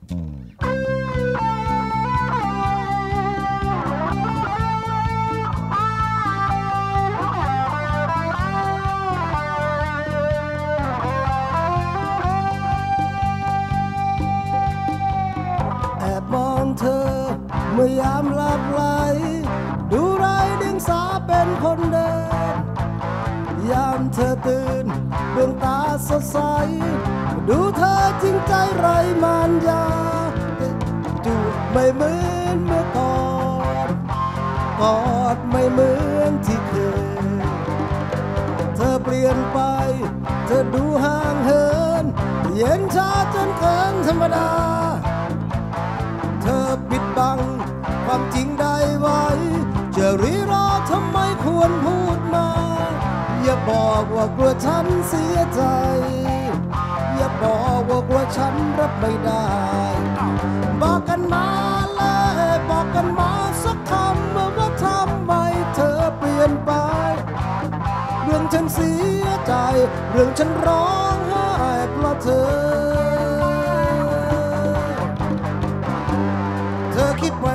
มองเธอเมื่อยามหลับไหลดูไรเดียงสาเป็นคนเดินยามเธอตื่นดวงตาสดใสดูเธอจริงใจไรมารยาจูบไม่เหมือนเมื่อก่อนกอดไม่เหมือนที่เคยเธอเปลี่ยนไปเธอดูห่างเหินเย็นชาจนเกินธรรมดาเธอปิดบังความจริงได้ไว้จะรีรอทำไมควรพูดมาอย่าบอกว่ากลัวฉันเสียใจอย่าบอกว่ากลัวฉันรับไม่ได้บอกกันมาเลยบอกกันมาสักคำว่าทำไมเธอเปลี่ยนไปเรื่องฉันเสียใจเรื่องฉันร้องไห้เพราะเธอคิดไว้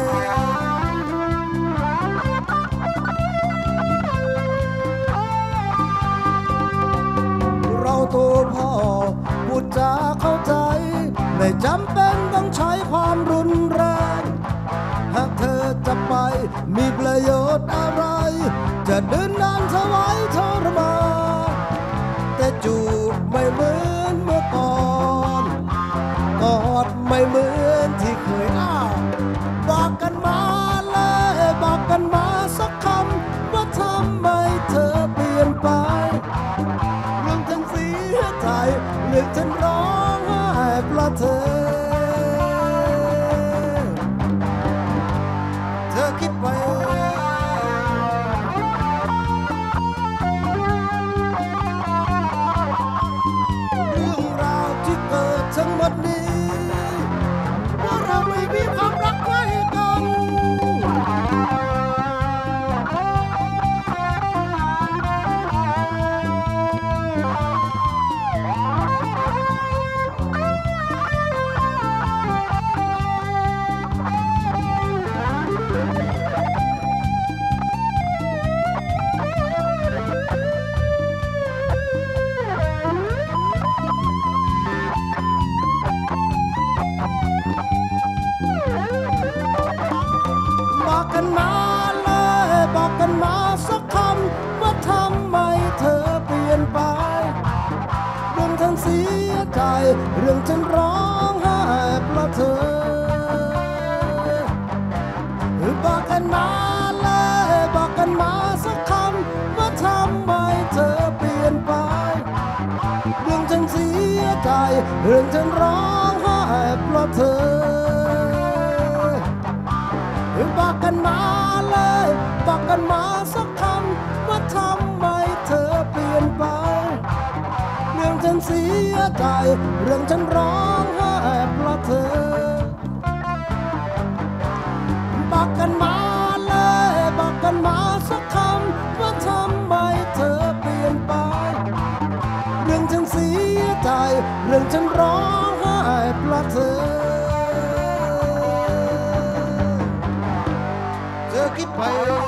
เราตัวพ่อพูดจาเข้าใจไม่จำเป็นต้องใช้ความรุนแรงหากเธอจะไปมีประโยชน์อะไรจะเดินนานเท่าไหร่ทรมานแต่จูบไม่เหมือนเมื่อก่อนกอดไม่เหมือนที่เคยบอกกันมาเลยบอกกันมาสักคำว่าทำไมเธอเปลี่ยนไปเรื่องฉันเสียใจเรื่องฉันร้องไห้เพราะเธอคิดไว้เรื่องราวที่เกิดทั้งหมดนี้ว่าเราไม่มีความรักไว้กันบอกกันมาเลยบอกกันมาสักคำว่าทำไมเธอเปลี่ยนไปเรื่องฉันเสียใจเรื่องฉันร้องไห้เพราะเธอบอกกันมาเลยบอกกันมาสักคำว่าทำไมเธอเปลี่ยนไปเรื่องฉันเสียใจเรื่องฉันร้องไห้เพราะเธอบอกกันมาเลยบอกกันมาสักคำว่าทำไมเธอเปลี่ยนไปเรื่องฉันเสียใจเรื่องฉันร้องไห้เพราะเธอบอกกันมาเลยบอกกันมาสักคำว่าทำไมเธอเปลี่ยนไปเรื่องฉันเสียใจเรื่องฉันร้องไห้เพราะเธอคิดไป